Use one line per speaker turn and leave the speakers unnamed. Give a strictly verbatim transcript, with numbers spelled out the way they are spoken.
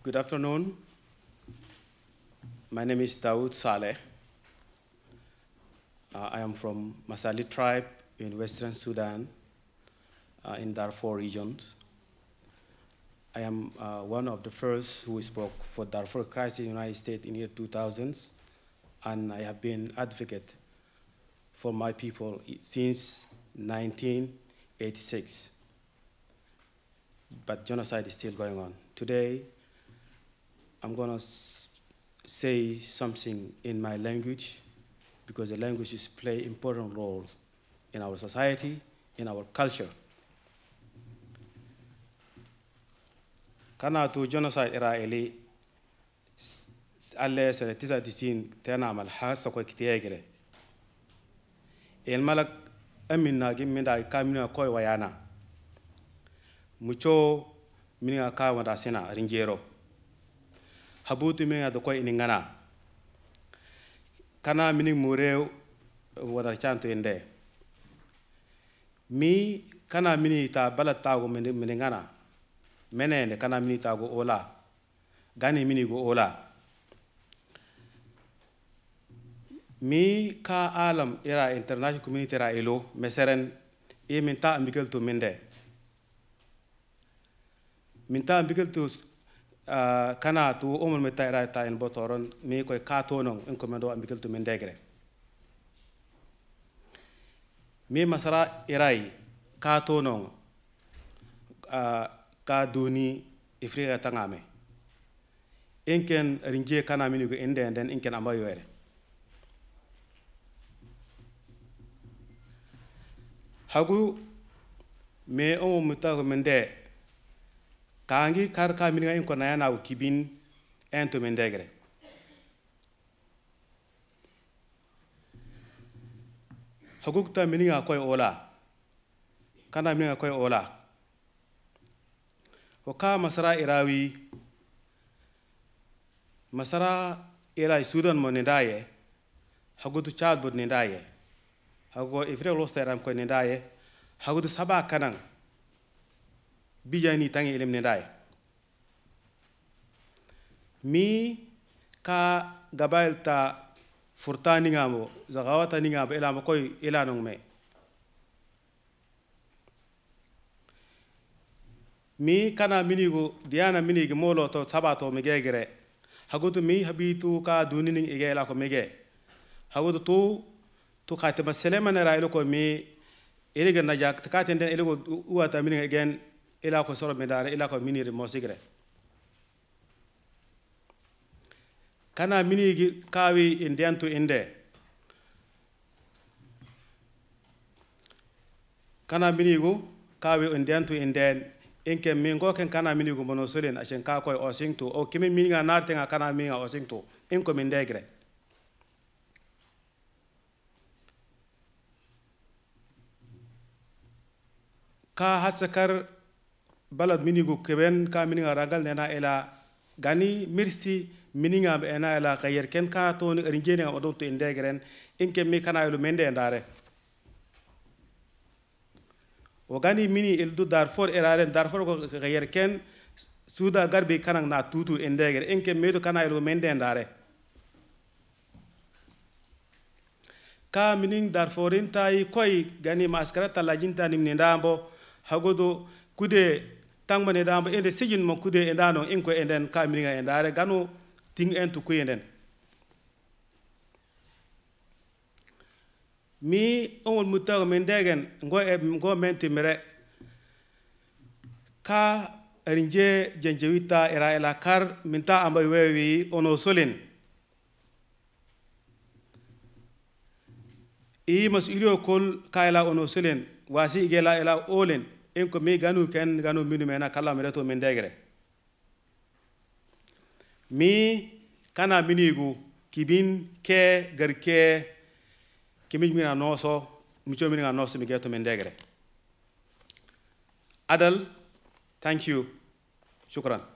Good afternoon. My name is Daowd Salih. Uh, I am from Masalit tribe in Western Sudan, uh, in Darfur regions. I am uh, one of the first who spoke for Darfur crisis in the United States in the year two thousand, and I have been advocate for my people since nineteen eighty-six. But genocide is still going on. Today, I'm going to say something in my language because the languages play important roles in our society, in our culture. Kana tu genocide era eli alle sene tisa tisin tena mal hasa kwa kitiegere. El malak amin na giminda kamina koi wayana. Mucho mininga kawa da sena ringero. Habutu mininga do koi iningana. Kana mining mureu wadar chanto ende. Mi kana mini ta balatago miningana. Menende kana mini ta go ola. Gani mini go ola. Mi ka alam era international community ra elo meseren e minta ambikel to mende. Minta ambikel to Uh, kana tu omul meta era ta en botoron mi koy kato non en komendo ambikel to mendegre mi masara irai kato non uh, ka duni ifriga tangame enken rinje kana mini go ende den enken amba yoere hagu me omul meta go mende kangi kar ka minga en ko na u kibin en to mendegre hagukta minga koy ola kana minga koy ola o ka masara irawi masara ira sudan mo nendaye hagutu chad bod nendaye hago ifre losteram ko nendaye hagutu saba kanang bijani tangi ilim nedai mi ka gabail ta furtani ngamo zagawata ni ngamo ila makoy ila nong me mi kana minigo diana minigi molo to sabato megegere hagutu mi habitu ka dunini igela ko mege hagutu tu tu khatama selema ra ilo ko mi eliga najak takatende eligo uata miniga again ila ko soro medare ila ko miniri mosigre kana minigi kawi indiantu inde kana minigo kawi indiantu inden inke mingo ken kana minigo monosolen ashen ka koy osingto o kimi mininga nartenga kana mininga osingto inko mindegre ka hasakar balad minigo keben ka mininga ragal nena ela gani mirsi mininga ena ela kayer ken ka to ni rinjeni am odon to indegren inke mi kana elu mende ndare o gani mini el du Darfur eraren Darfur ko kayer ken suda garbe kanang na tutu indegre inke medo kana elu mende ndare ka mining Darfurin tai koy gani maskara talajinta nimni ndambo hagodo kude tangmane damba ende sijin mo kude endano inko enden ka mininga endare ganu ting entu kuyenden mi on mutago mendegen ngo e ngo menti mere ka rinje jenjewita era ela kar minta amba wewi ono solin i masulio kol kaila ono solin wasi igela ela olen inko mi ganu ken ganu minu mena kala mereto mendegre mi kana minigu kibin ke garke kimi mina noso micho mina noso mi geto mendegre adal thank you shukran